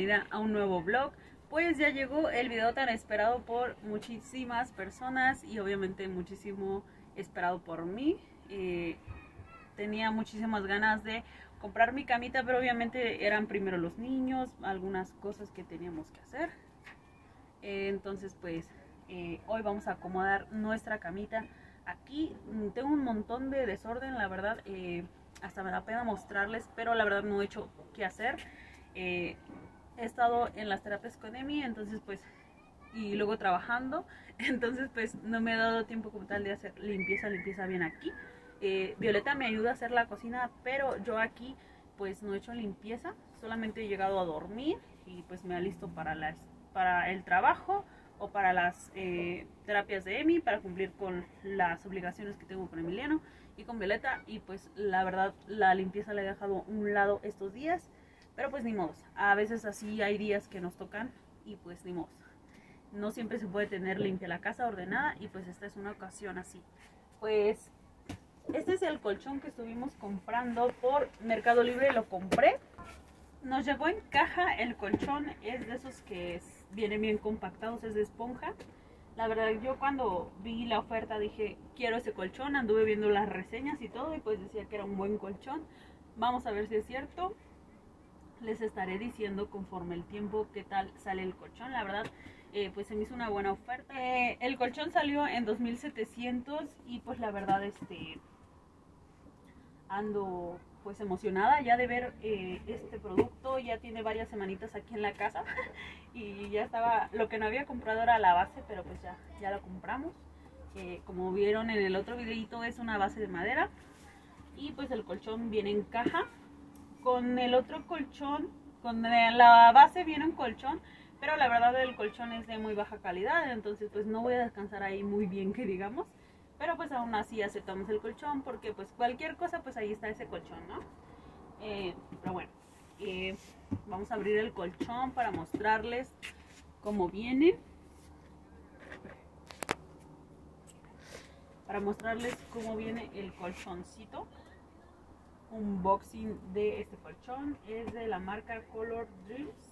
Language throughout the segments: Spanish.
bienvenida a un nuevo vlog. Pues ya llegó el video tan esperado por muchísimas personas y obviamente muchísimo esperado por mí. Tenía muchísimas ganas de comprar mi camita, pero obviamente eran primero los niños, algunas cosas que teníamos que hacer. Entonces pues hoy vamos a acomodar nuestra camita. Aquí tengo un montón de desorden, la verdad, hasta me da pena mostrarles, pero la verdad no he hecho qué hacer. He estado en las terapias con Emi, entonces pues, y luego trabajando, entonces pues no me he dado tiempo como tal de hacer limpieza bien aquí. Violeta me ayuda a hacer la cocina, pero yo aquí pues no he hecho limpieza, solamente he llegado a dormir y pues me alisto para el trabajo o para las terapias de Emi, para cumplir con las obligaciones que tengo con Emiliano y con Violeta. Y pues la verdad la limpieza la he dejado a un lado estos días, pero pues ni modo, a veces así hay días que nos tocan y pues ni modo, no siempre se puede tener limpia la casa, ordenada, y pues esta es una ocasión así. Pues este es el colchón que estuvimos comprando por Mercado Libre, lo compré. Nos llegó en caja el colchón, es de esos que vienen bien compactados, es de esponja. La verdad yo cuando vi la oferta dije quiero ese colchón, anduve viendo las reseñas y todo y pues decía que era un buen colchón. Vamos a ver si es cierto, les estaré diciendo conforme el tiempo qué tal sale el colchón. La verdad pues se me hizo una buena oferta. El colchón salió en 2,700 y pues la verdad ando pues emocionada ya de ver este producto. Ya tiene varias semanitas aquí en la casa y ya estaba, lo que no había comprado era la base, pero pues ya la compramos. Como vieron en el otro videito, es una base de madera y pues el colchón viene en caja. Con el otro colchón, con la base viene un colchón, pero la verdad el colchón es de muy baja calidad, entonces pues no voy a descansar ahí muy bien que digamos. Pero pues aún así aceptamos el colchón porque pues cualquier cosa pues ahí está ese colchón, ¿no? Pero bueno, vamos a abrir el colchón para mostrarles cómo viene. Para mostrarles cómo viene el colchoncito. Unboxing de este colchón es de la marca Color Dreams.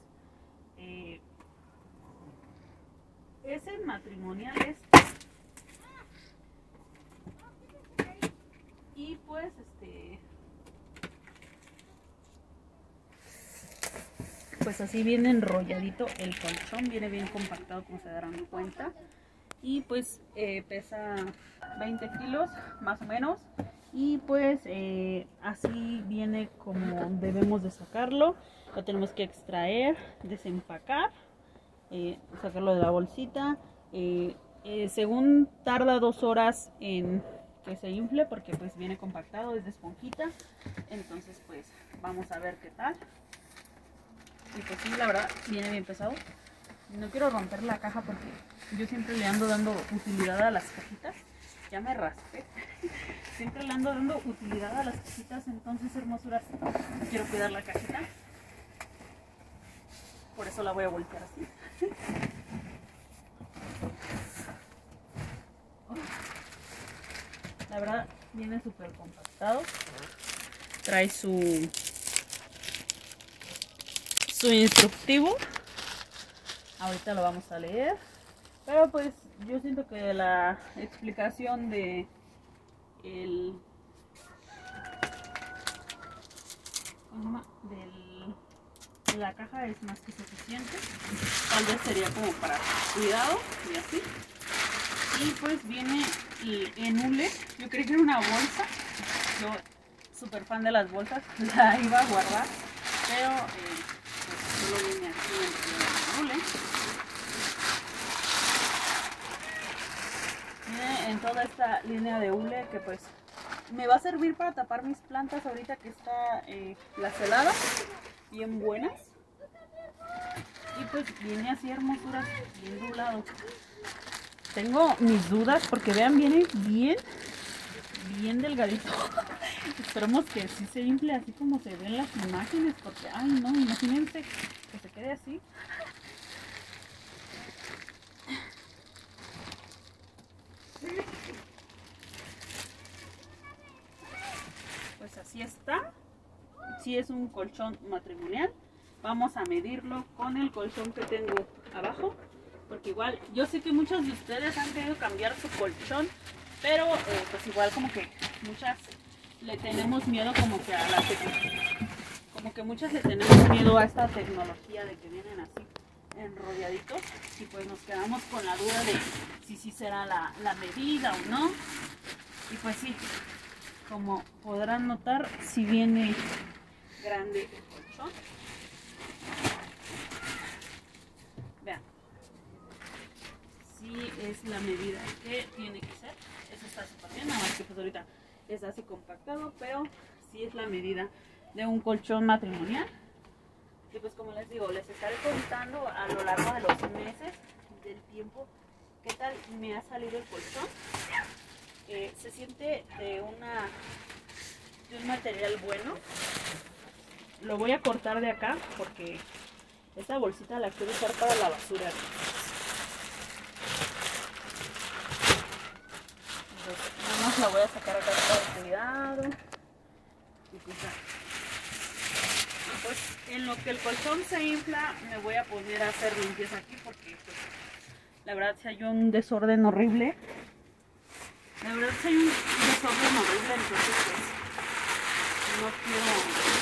Es el matrimonial y pues pues así viene enrolladito el colchón, viene bien compactado como se darán cuenta, y pues pesa 20 kilos más o menos, y pues así viene como debemos de sacarlo. Lo tenemos que extraer, desempacar, sacarlo de la bolsita. Según tarda 2 horas en que se infle porque pues viene compactado, es de esponjita. Entonces pues vamos a ver qué tal. Y pues sí, la verdad viene bien pesado. No quiero romper la caja porque yo siempre le ando dando utilidad a las cajitas. Ya me raspé. Siempre le ando dando utilidad a las cajitas, entonces hermosuras, quiero cuidar la cajita. Por eso la voy a voltear así. La verdad viene súper compactado. Trae su instructivo. Ahorita lo vamos a leer. Pero pues yo siento que la explicación de la caja es más que suficiente. Tal vez sería como para cuidado y así. Y pues viene en hule. Yo creí que era una bolsa. Yo súper fan de las bolsas, la iba a guardar, pero pues solo viene aquí en hule. Viene en toda esta línea de hule que pues me va a servir para tapar mis plantas ahorita que está las heladas bien buenas. Y pues viene así hermosuras, bien doblado. Tengo mis dudas porque vean, viene bien delgadito. Esperemos que sí se infle así como se ven las imágenes, porque ay no, imagínense que se quede así. Pues así está. Sí es un colchón matrimonial. vamos a medirlo con el colchón que tengo abajo, porque igual yo sé que muchos de ustedes han querido cambiar su colchón, pero pues igual como que muchas le tenemos miedo como que a la como que muchas le tenemos miedo a esta tecnología de que vienen así enrolladitos, y pues nos quedamos con la duda de si sí será la medida o no. Y pues sí, como podrán notar, si viene grande el colchón. Vean, si es la medida que tiene que ser. Eso está súper bien, nada más que pues ahorita está así compactado, pero sí es la medida de un colchón matrimonial. Y pues como les digo, les estaré contando a lo largo de los meses del tiempo qué tal me ha salido el colchón. Se siente de un material bueno. Lo voy a cortar de acá porque esta bolsita la quiero usar para la basura. Entonces, nada más la voy a sacar acá con cuidado. Y pues en lo que el colchón se infla, me voy a poner a hacer limpieza aquí porque pues, la verdad si hay un desorden horrible. Entonces pues no quiero.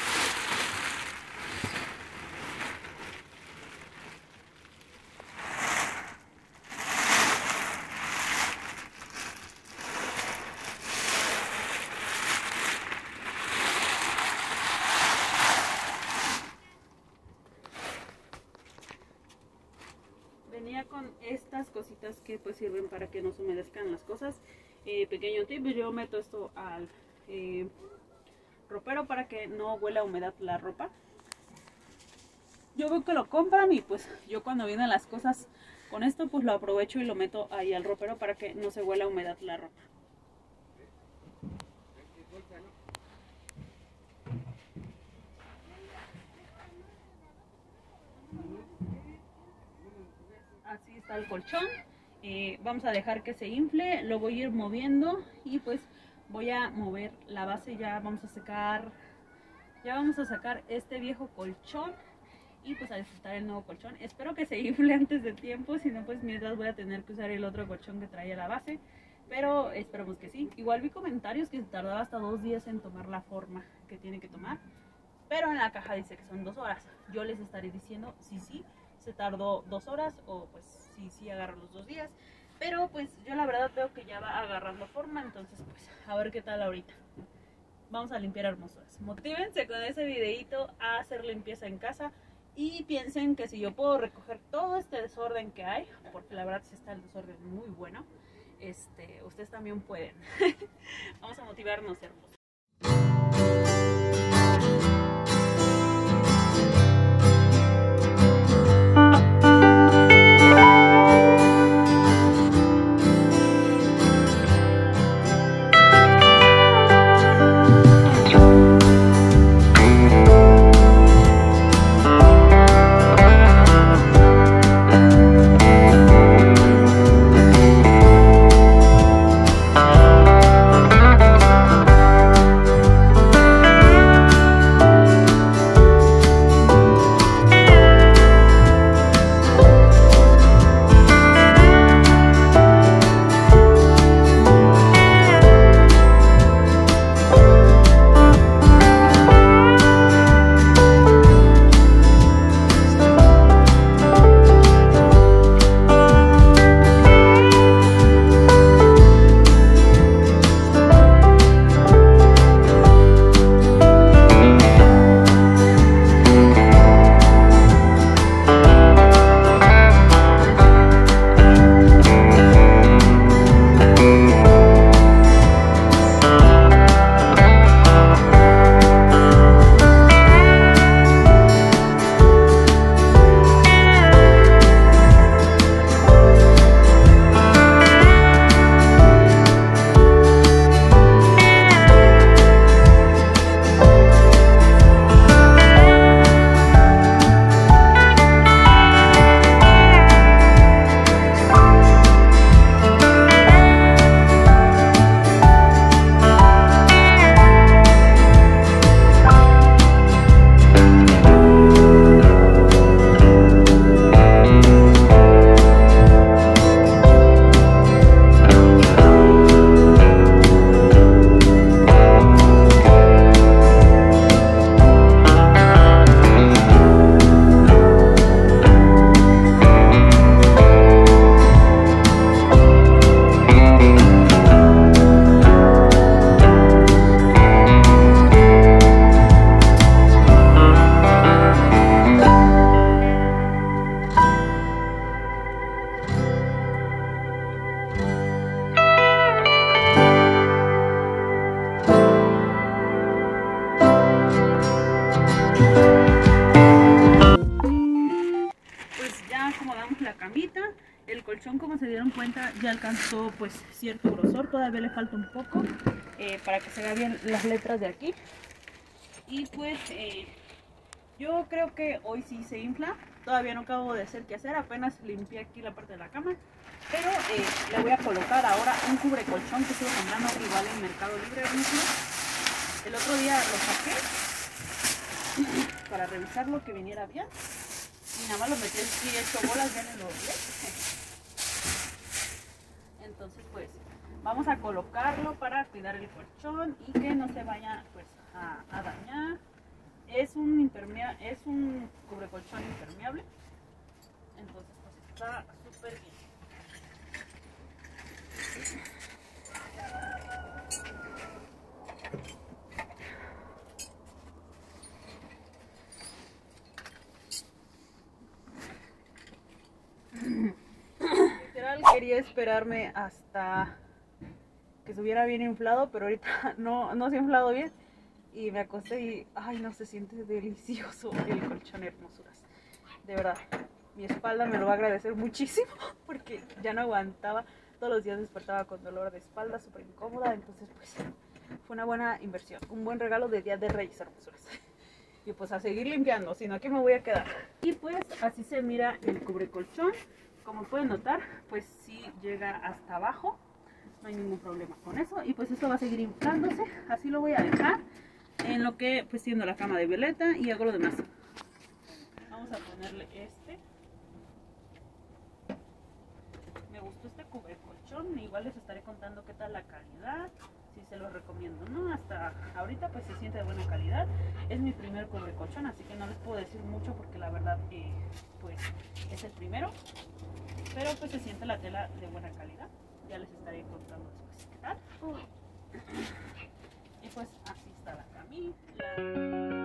Venía con estas cositas que pues sirven para que no se humedezcan las cosas. Pequeño tip, yo meto esto al ropero para que no huela a humedad la ropa. Yo veo que lo compran y pues yo cuando vienen las cosas con esto pues lo aprovecho y lo meto ahí al ropero para que no se huela a humedad la ropa. Así está el colchón. Vamos a dejar que se infle, lo voy a ir moviendo y pues voy a mover la base. Ya vamos a sacar este viejo colchón y pues a disfrutar el nuevo colchón. Espero que se infle antes de tiempo, si no pues mientras voy a tener que usar el otro colchón que traía la base, pero esperemos que sí. Igual vi comentarios que se tardaba hasta 2 días en tomar la forma que tiene que tomar, pero en la caja dice que son 2 horas. Yo les estaré diciendo si sí se tardó 2 horas o pues sí agarra los 2 días, pero pues yo la verdad veo que ya va agarrando forma, entonces pues a ver qué tal ahorita. Vamos a limpiar hermosuras. Motívense con ese videito a hacer limpieza en casa y piensen que si yo puedo recoger todo este desorden que hay, porque la verdad sí está el desorden muy bueno, ustedes también pueden. Vamos a motivarnos, hermosos. ya acomodamos la camita. El colchón, como se dieron cuenta, ya alcanzó pues cierto grosor. Todavía le falta un poco para que se vean bien las letras de aquí. Y pues yo creo que hoy sí se infla. Todavía no acabo de hacer qué hacer, apenas limpié aquí la parte de la cama. Pero le voy a colocar ahora un cubre colchón que estuve comprando igual en Mercado Libre mismo. El otro día lo saqué para revisarlo, que viniera bien. Y nada más lo metí así hecho bolas, ya no lo doblé. Entonces pues vamos a colocarlo para cuidar el colchón y que no se vaya pues a dañar. Es un cubre colchón impermeable. Entonces pues está súper bien. Literal quería esperarme hasta que estuviera bien inflado, pero ahorita no se ha inflado bien y me acosté y ay, no, se siente delicioso el colchón, hermosuras. De verdad, mi espalda me lo va a agradecer muchísimo porque ya no aguantaba. Todos los días despertaba con dolor de espalda, súper incómoda. Entonces pues fue una buena inversión, un buen regalo de Día de Reyes, hermosuras. Y pues a seguir limpiando, si no aquí me voy a quedar. Y pues así se mira el cubre colchón. Como pueden notar, pues sí llega hasta abajo, no hay ningún problema con eso. Y pues esto va a seguir inflándose, así lo voy a dejar en lo que pues tiendo la cama de Violeta y hago lo demás. Vamos a ponerle este. Me gustó este cubre colchón, igual les estaré contando qué tal la calidad, si se los recomiendo, ¿no? Hasta ahorita pues se siente de buena calidad. Es mi primer cubre colchón, así que no les puedo decir mucho porque la verdad pues es el primero. Pero pues se siente la tela de buena calidad. Ya les estaré contando después qué tal. Y pues así está la camilla.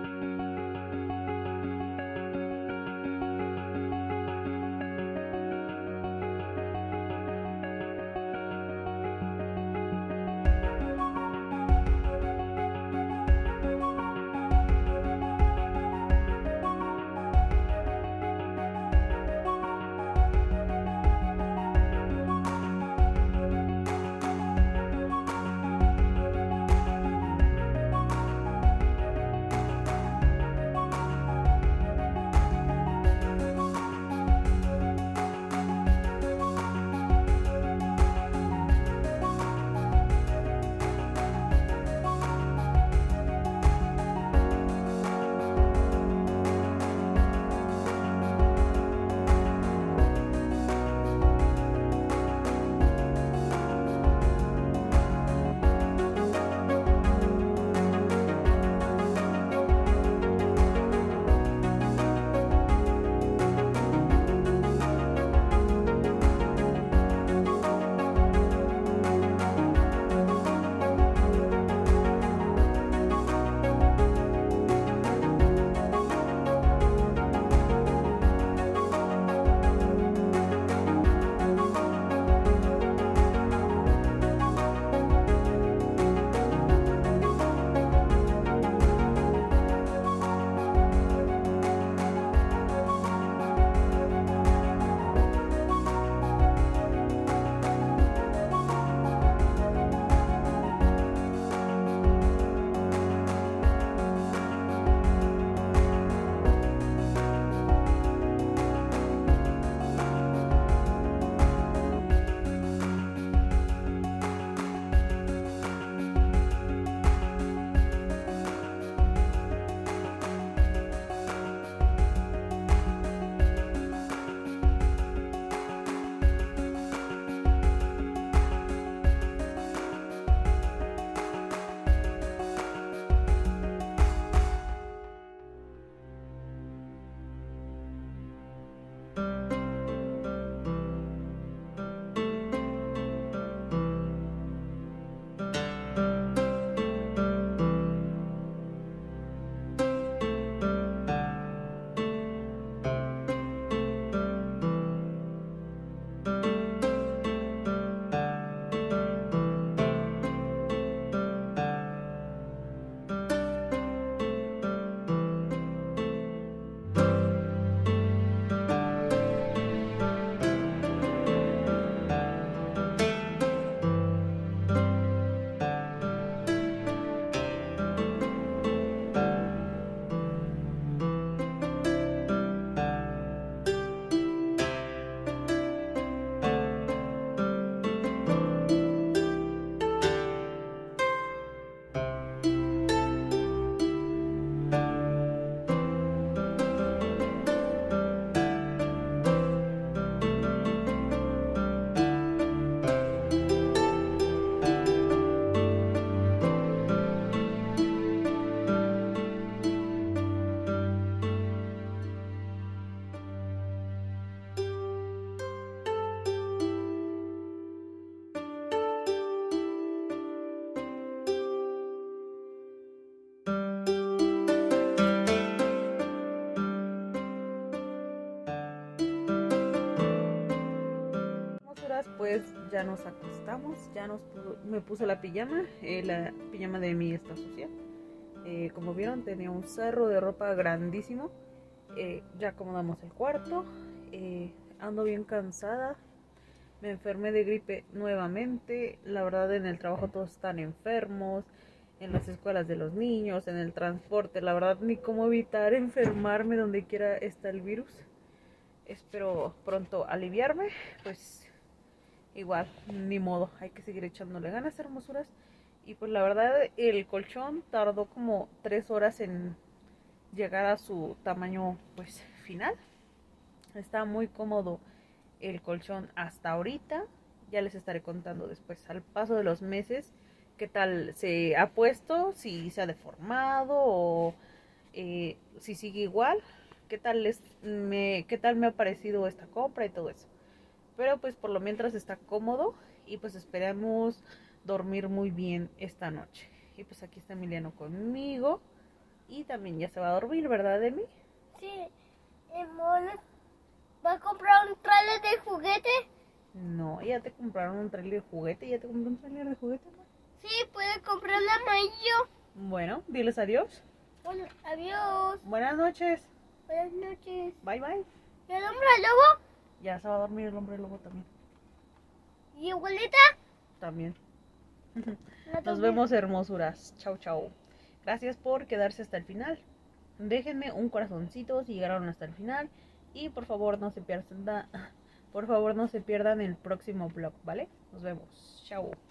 pues ya nos acostamos, me puse la pijama de mi esta social. Como vieron, tenía un cerro de ropa grandísimo. Ya acomodamos el cuarto. Ando bien cansada. Me enfermé de gripe nuevamente. La verdad, en el trabajo todos están enfermos. En las escuelas de los niños, en el transporte. La verdad, ni cómo evitar enfermarme donde quiera está el virus. Espero pronto aliviarme. Pues igual, ni modo. Hay que seguir echándole ganas, hermosuras. Y pues la verdad, el colchón tardó como 3 horas en llegar a su tamaño pues final. Está muy cómodo el colchón hasta ahorita. Ya les estaré contando después, al paso de los meses, qué tal se ha puesto, si se ha deformado o si sigue igual, qué tal me ha parecido esta compra y todo eso. Pero pues por lo mientras está cómodo y pues esperamos dormir muy bien esta noche. Y pues aquí está Emiliano conmigo y también ya se va a dormir, ¿verdad, Emi? Sí, Emona, ¿va a comprar un trailer de juguete? No, ya te compraron un trailer de juguete, ya te compré un trailer de juguete, ¿no? Sí, puede comprar el amarillo. Bueno, diles adiós. Bueno, adiós. Buenas noches. Buenas noches. Bye bye. ¿Y el hombre lobo? Ya se va a dormir el hombre lobo también. ¿Y abuelita? También. Nos vemos, hermosuras. Chau, chau. Gracias por quedarse hasta el final. Déjenme un corazoncito si llegaron hasta el final. Y por favor no se pierdan el próximo vlog, ¿vale? Nos vemos. Chau.